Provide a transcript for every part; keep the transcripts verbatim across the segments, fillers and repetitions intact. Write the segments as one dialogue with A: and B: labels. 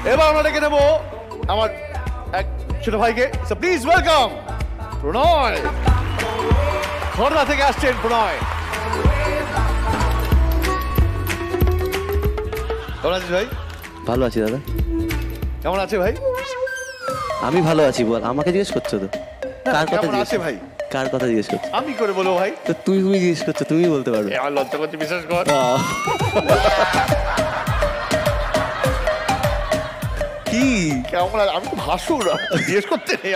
A: এবার আমরা ডেকে নেবো আমার এক ছোট ভাইকে। So please welcome Pranay. Khardah থেকে আসছেন প্রণয়। কেমন আছিস ভাই?
B: ভালো আছি দাদা।
A: কেমন আছে ভাই?
B: আমি ভালো আছি। বল, আমাকে জিজ্ঞেস করছো তো? কার কথা
A: কেমন আছে ভাই?
B: কার কথা জিজ্ঞেস করছো?
A: আমি করে বলবো ভাই।
B: তো তুই তুমি জিজ্ঞেস করছো, তুমি বলতে পারবে।
A: আমার লজ্জা করছে, বিশ্বাস কর।
B: কি
A: কেমন? আমি তো ভাসুর, জিজ্ঞেস করতে নেই।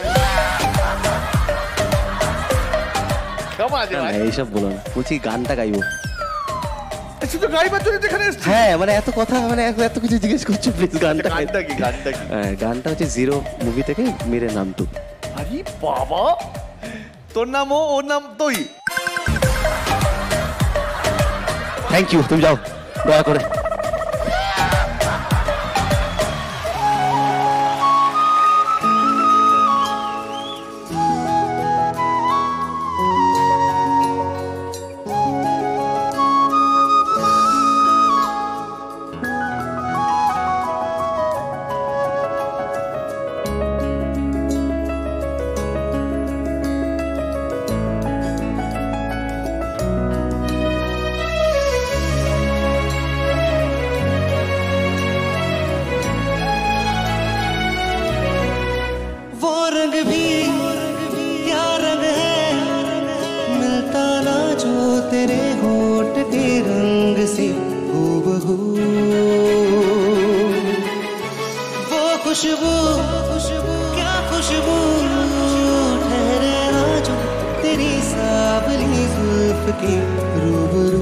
A: কেমন আছে ভাই?
B: এইসব বলো না, বলছি গানটা গাইবো।
A: শুধু গাইবার জন্য এখানে এসেছি?
B: হ্যাঁ, মানে এত কথা, মানে এত কিছু জিজ্ঞেস করছো, প্লিজ গানটা।
A: গানটা কি? গানটা কি?
B: হ্যাঁ, গানটা হচ্ছে জিরো মুভি থেকে মেরে নাম তু।
A: আরে বাবা, তোর নাম ও, ওর নাম তুই।
B: থ্যাংক ইউ, তুমি যাও দয়া করে।
C: खुशबू क्या खुशबू ठहरे ना जो तेरी सावली जुल्फ के रूबरू।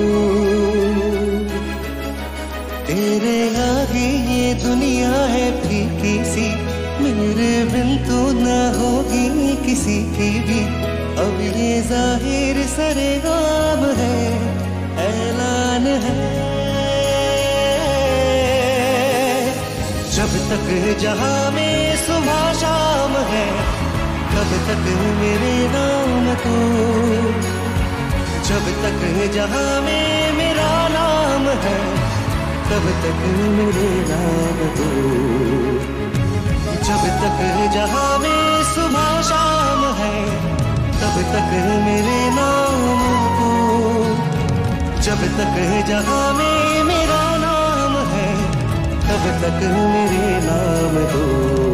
C: तेरे आगे ये दुनिया है फीकी सी, मेरे बिन तो ना होगी किसी की भी। अब ये जाहिर सरेगाम है, ऐलान है। जब तक जहां में सुबह शाम है, तब तक मेरे नाम तू। जब तक जहां में मेरा नाम है, तब तक मेरे नाम तू। जब तक जहां में सुबह शाम है, तब तक मेरे नाम तू। जब तक जहां में मेरा नाम है, तब तक मेरे नाम दो।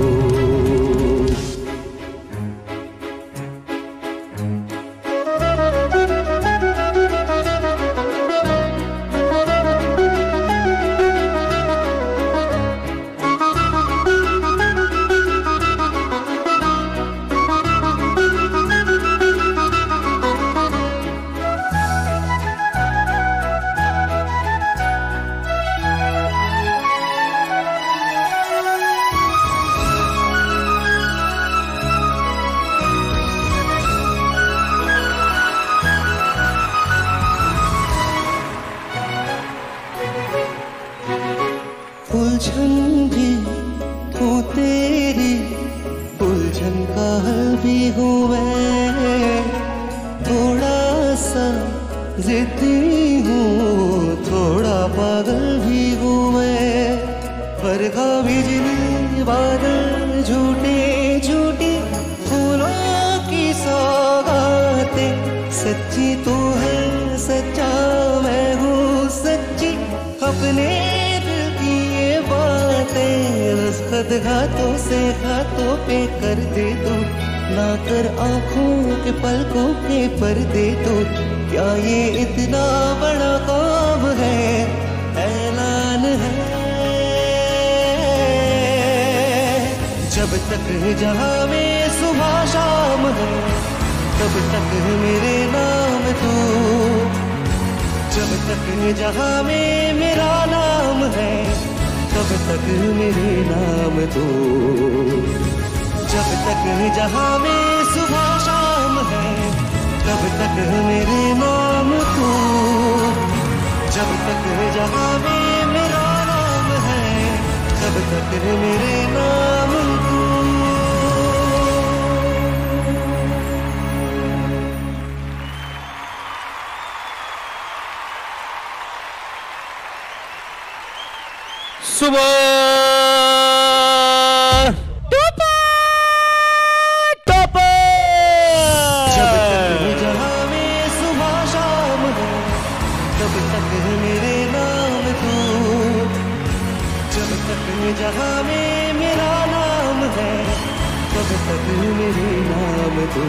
C: उलझन भी हूँ तेरी, उलझन का हल भी हूँ मैं। थोड़ा सा जिद्दी हूँ, थोड़ा पागल भी हूँ मैं। बरखा बिजली बादल झूठे झूठी फूलों की सौगातें, सच्ची तू है सच्चा मैं हूँ सच्ची। अपने खत हाथों से हाथों पे कर दे दो, ना कर आंखों के पलकों के पर्दे दो। क्या ये इतना बड़ा काम है, ऐलान है। जब तक जहां में सुबह शाम है, तब तक मेरे नाम तू। जब तक जहां में मेरा नाम है, तब तक मेरे नाम दो। जब तक जहां में सुबह शाम है, तब तक मेरे नाम दो। जब तक जहां में मेरा नाम है, तब तक मेरे नाम दो।
D: सुपर टॉपर
C: जब तक जहां में सुबह शाम है तब तक मेरे नाम तू जब तक जहां में मेरा नाम है तब तक मेरे नाम तू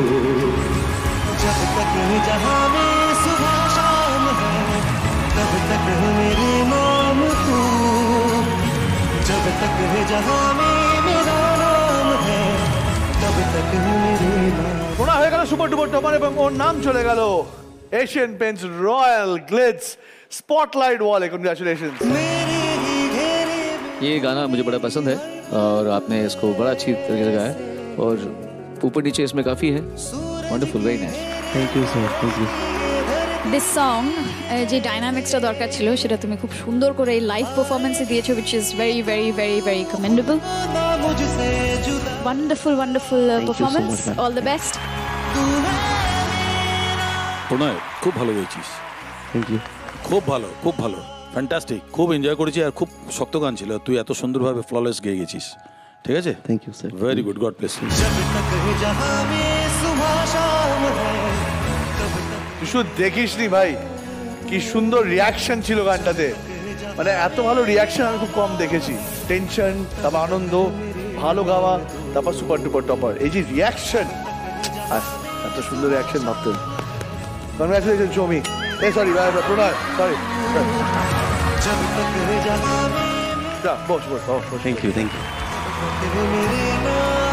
C: जब तक जहां में सुबह शाम है तब तक मेरे नाम तू जब तक जहां में मेरा नाम है तब तक मेरे नाम
A: ওনা হয়ে গেল সুপার ডুপার টপার এবং ওর নাম চলে গেল Asian paints royal glitz spotlight ওয়ালে। কংগ্রেচুলেশনস।
C: मेरे ही घेरे
D: ये गाना मुझे बड़ा पसंद है और आपने इसको बड़ा अच्छी तरीके से गाया और ऊपर नीचे इसमें काफ़ी है। Wonderful, very nice.
B: Thank you sir, thank you.
E: This song যে ডাইনামিক্সটা দরকার ছিল সেটা তুমি খুব সুন্দর করে এই লাইভ পারফরমেন্সে দিয়েছো, which is very very very very commendable.
C: ना मुझसे जुदा
E: Wonderful wonderful uh,
B: Thank you so
E: performance.
B: much, ma'am.
E: All the best.
C: तू है
F: প্রণয় খুব ভালো গেয়েছিস,
B: থ্যাংক ইউ।
F: খুব ভালো, খুব ভালো, ফ্যান্টাস্টিক, খুব এনজয় করেছি আর খুব শক্ত গান ছিল, তুই এত সুন্দরভাবে ফ্ললেস গেয়ে গেছিস, ঠিক আছে?
B: Thank you sir.
F: Very good, God bless you.
C: जब तक जहां में सुबह शाम है तब तक
A: তুই শুধু দেখিসনি ভাই কি সুন্দর রিয়াকশন ছিল গানটাতে, মানে এত ভালো রিয়াকশন আমি খুব কম দেখেছি। টেনশন, তারপর আনন্দ, ভালো গাওয়া, তারপর সুপার ডুপার টপার, এই যে রিয়াকশন, এত সুন্দর রিয়াকশন ভাবতে। কনগ্রাচুলেশন সৌমি, এ সরি প্রণয়, সরি।
C: जब तक जहां में
A: boss boss boss boss.
B: Thank you, thank you.
C: मेरे नाम